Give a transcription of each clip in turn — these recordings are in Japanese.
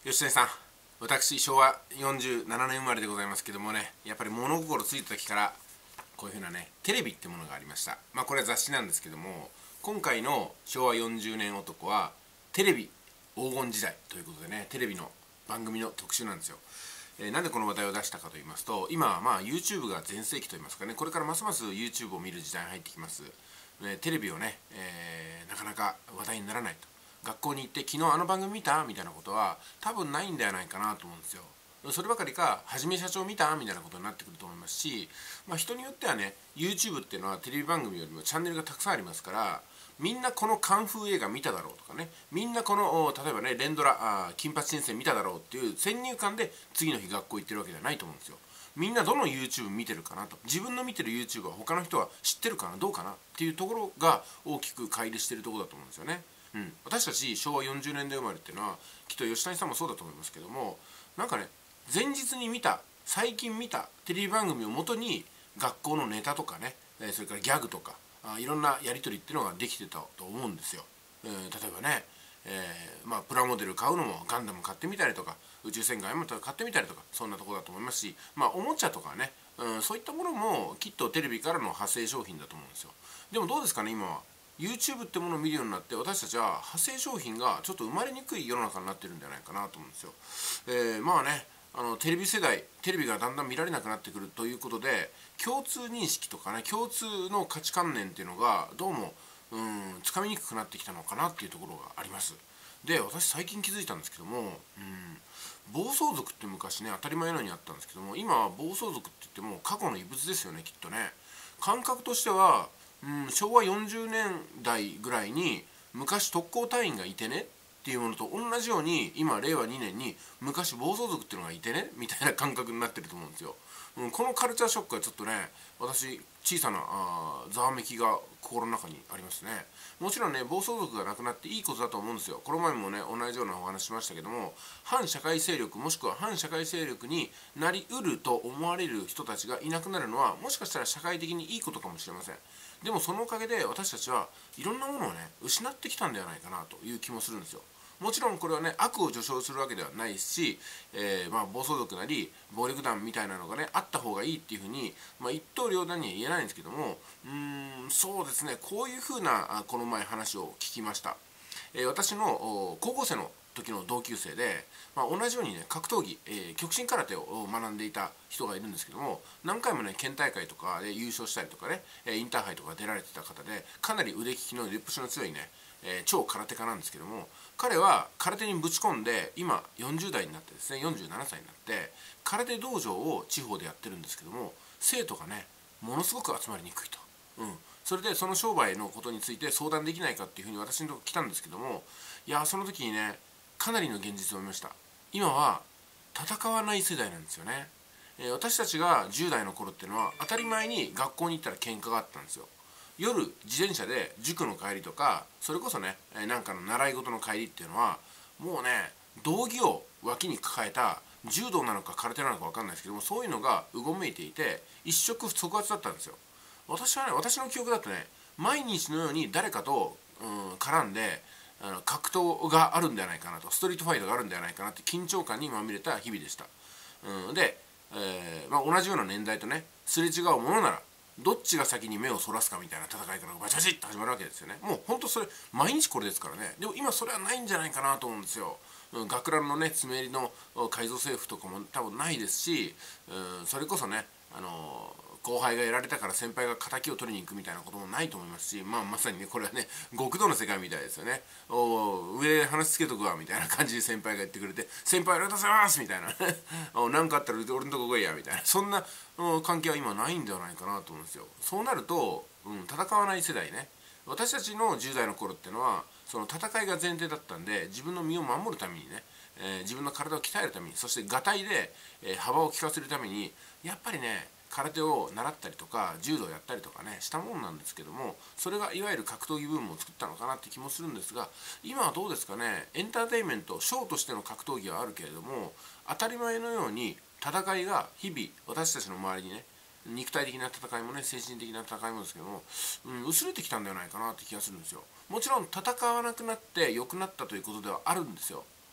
吉谷さん、私昭和47年生まれでございますけどもね、やっぱり物心ついた時からこういうふうなねテレビってものがありました。これは雑誌なんですけども、今回の昭和40年男はテレビ黄金時代ということでね、テレビの番組の特集なんですよ。なんでこの話題を出したかと言いますと、今はYouTube が全盛期と言いますかね、これからますます YouTube を見る時代に入ってきます。テレビをね、なかなか話題にならないと。学校に行って昨日あの番組見たみたいなことは多分ないんではないかなと思うんですよ。そればかりか、はじめ社長見たみたいなことになってくると思いますし、人によってはね YouTube っていうのはテレビ番組よりもチャンネルがたくさんありますから、みんなこのカンフー映画見ただろうとかね、みんなこの例えばね連ドラ金八先生見ただろうっていう先入観で次の日学校行ってるわけじゃないと思うんですよ。みんなどの YouTube 見てるかなと、自分の見てる YouTube は他の人は知ってるかなどうかなっていうところが大きく乖離してるところだと思うんですよね。私たち昭和40年代生まれっていうのはきっと吉谷さんもそうだと思いますけども、なんかね前日に見た最近見たテレビ番組をもとに学校のネタとかね、それからギャグとかいろんなやり取りっていうのができてたと思うんですよ。例えばね、プラモデル買うのもガンダム買ってみたりとか、宇宙戦艦ヤマト買ってみたりとか、そんなところだと思いますし、おもちゃとかね、そういったものもきっとテレビからの派生商品だと思うんですよ。でもどうですかね、今はYouTube ってものを見るようになって、私たちは派生商品がちょっと生まれにくい世の中になってるんじゃないかなと思うんですよ。テレビ世代、テレビがだんだん見られなくなってくるということで、共通認識とかね、共通の価値観念っていうのがどうもつかみにくくなってきたのかなっていうところがあります。で、私最近気づいたんですけども、暴走族って昔ね当たり前のようにあったんですけども、今は暴走族って言っても過去の遺物ですよね、きっとね。感覚としては昭和40年代ぐらいに昔特攻隊員がいてねっていうものと同じように、今令和2年に昔暴走族っていうのがいてねみたいな感覚になってると思うんですよ。このカルチャーショックはちょっとね、私小さなざわめきが心の中にありますね。もちろんね暴走族がなくなっていいことだと思うんですよ。この前もね同じようなお話しましたけども、反社会勢力もしくは反社会勢力になりうると思われる人たちがいなくなるのは、もしかしたら社会的にいいことかもしれません。でもそのおかげで私たちはいろんなものをね失ってきたんではないかなという気もするんですよ。もちろんこれはね悪を助長するわけではないし、暴走族なり暴力団みたいなのがねあった方がいいっていうふうに、一刀両断には言えないんですけども、そうですね、こういうふうなこの前話を聞きました。私の高校生の時の同級生で、同じようにね格闘技、極真空手を学んでいた人がいるんですけども、何回もね県大会とかで優勝したりとかね、インターハイとか出られてた方で、かなり腕利きのリップシの強いね、超空手家なんですけども、彼は空手にぶち込んで今40代になってですね、47歳になって空手道場を地方でやってるんですけども、生徒がねものすごく集まりにくいと。それでその商売のことについて相談できないかっていうふうに私のところ来たんですけども、いやその時にねかなりの現実を見ました。今は戦わない世代なんですよね。私たちが10代の頃っていうのは当たり前に学校に行ったら喧嘩があったんですよ。夜自転車で塾の帰りとか、それこそねなんかの習い事の帰りっていうのはもうね道着を脇に抱えた、柔道なのか空手なのか分かんないですけども、そういうのがうごめいていて一触即発だったんですよ。私はね、私の記憶だとね毎日のように誰かと、絡んで格闘があるんではないかなと、ストリートファイトがあるんではないかなって緊張感にまみれた日々でした。で、同じような年代とねすれ違うものならどっちが先に目をそらすかみたいな戦いからバチバチッと始まるわけですよね。もうほんとそれ毎日これですからね。でも今それはないんじゃないかなと思うんですよ。学ランのね爪襟の改造制服とかも多分ないですし、それこそね後輩がやられたから先輩が敵を取りに行くみたいなこともないと思いますし、まさにねこれはね極道の世界みたいですよね。上で話つけとくわみたいな感じで先輩が言ってくれて、先輩ありがとうございますみたいな何かあったら俺のとこ来いやみたいな、そんな関係は今ないんではないかなと思うんですよ。そうなると、戦わない世代ね、私たちの10代の頃っていうのはその戦いが前提だったんで、自分の身を守るためにね、自分の体を鍛えるために、そしてがたいで、幅を利かせるためにやっぱりね空手を習ったりとか柔道をやったりとかねしたもんなんですけども、それがいわゆる格闘技ブームを作ったのかなって気もするんですが、今はどうですかね。エンターテインメントショーとしての格闘技はあるけれども、当たり前のように戦いが日々私たちの周りにね、肉体的な戦いもね精神的な戦いもですけども、薄れてきたんではないかなって気がするんですよ。もちろん戦わなくなって良くなったということではあるんですよ。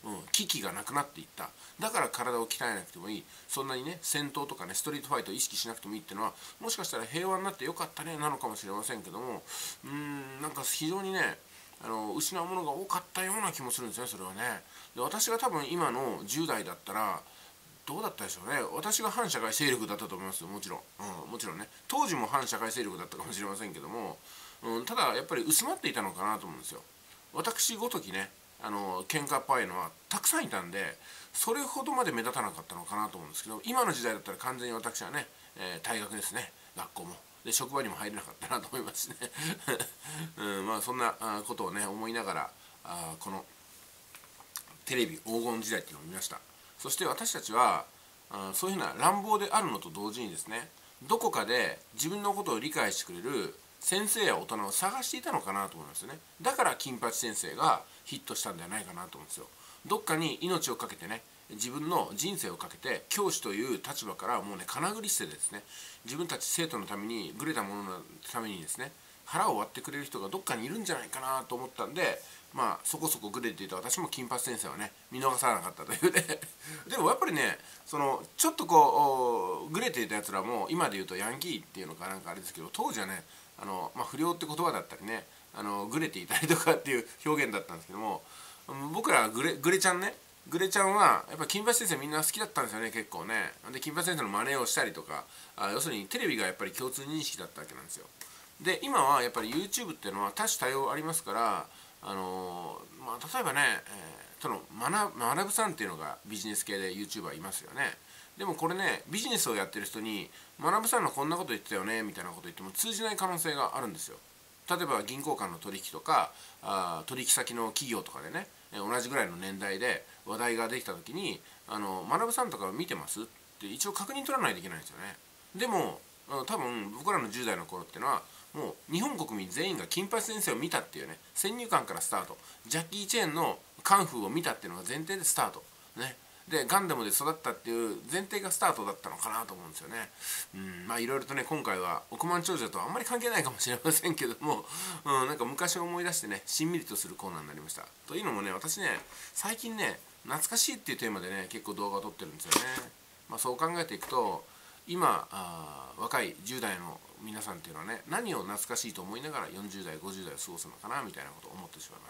危機がなくなっていった。だから体を鍛えなくてもいい、そんなにね戦闘とかねストリートファイトを意識しなくてもいいっていうのは、もしかしたら平和になってよかったねなのかもしれませんけども、なんか非常にね失うものが多かったような気もするんですね、それはね。で、私が多分今の10代だったらどうだったでしょうね。私が反社会勢力だったと思いますよ、もちろん、もちろんね、当時も反社会勢力だったかもしれませんけども、ただやっぱり薄まっていたのかなと思うんですよ。私ごときね喧嘩っ早いのはたくさんいたんで、それほどまで目立たなかったのかなと思うんですけど、今の時代だったら完全に私はね、退学ですね、学校もで職場にも入れなかったなと思いますね、まあそんなことをね思いながらこのテレビ黄金時代っていうのを見ました。そして私たちはそういうふうな乱暴であるのと同時にですね、どこかで自分のことを理解してくれる先生や大人を探していたのかなと思いますよね。だから金八先生がヒットしたんではないかなと思うんですよ。どっかに命をかけてね、自分の人生をかけて教師という立場からもうねかなぐり捨てでですね、自分たち生徒のためにグレたもののためにですね腹を割ってくれる人がどっかにいるんじゃないかなと思ったんで、まあそこそこグレていた私も金八先生はね見逃さなかったというねでもやっぱりねちょっとこうグレていたやつらも今で言うとヤンキーっていうのかなんかあれですけど、当時はね不良って言葉だったりねグレていたりとかっていう表現だったんですけども、僕らグレちゃんね、グレちゃんはやっぱ金八先生みんな好きだったんですよね、結構ね。で金八先生の真似をしたりとか、要するにテレビがやっぱり共通認識だったわけなんですよ。で今はやっぱり YouTube っていうのは多種多様ありますから、例えばね、学さんっていうのがビジネス系で YouTuber いますよね。でもこれね、ビジネスをやってる人に学さんのこんなこと言ってたよねみたいなこと言っても通じない可能性があるんですよ。例えば銀行間の取引とか取引先の企業とかでね、同じぐらいの年代で話題ができた時に学さんとか見てますって一応確認取らないといけないんですよね。でも多分僕らの10代の頃っていうのはもう日本国民全員が金八先生を見たっていうね、先入観からスタート、ジャッキー・チェーンのカンフーを見たっていうのが前提でスタートね、でガンダムで育ったっていう前提がスタートだったのかなと思うんですよね。いろいろとね今回は億万長者とはあんまり関係ないかもしれませんけども、なんか昔を思い出してねしんみりとするコーナーになりました。というのもね、私ね最近ね懐かしいっていうテーマでね結構動画を撮ってるんですよね。そう考えていくと今若い10代の皆さんっていうのはね、何を懐かしいと思いながら40代50代を過ごすのかなみたいなことを思ってしまいます。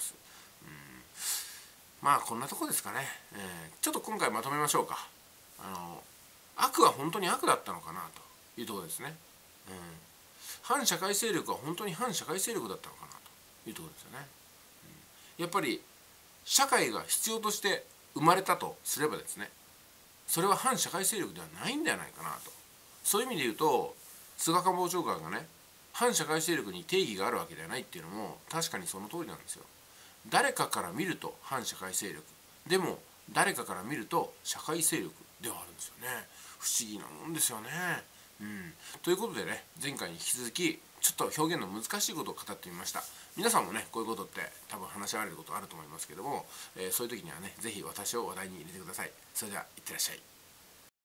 こんなとこですかね。ちょっと今回まとめましょうか。悪は本当に悪だったのかなというところですね。反社会勢力は本当に反社会勢力だったのかなというところですよね。やっぱり社会が必要として生まれたとすればですね、それは反社会勢力ではないんではないかなと。そういう意味で言うと菅官房長官がね反社会勢力に定義があるわけではないっていうのも確かにその通りなんですよ。誰かから見ると反社会勢力でも誰かから見ると社会勢力ではあるんですよね。不思議なもんですよね。ということでね、前回に引き続きちょっと表現の難しいことを語ってみました。皆さんもねこういうことって多分話し合われることあると思いますけども、そういう時にはね是非私を話題に入れてください。それではいってらっしゃい。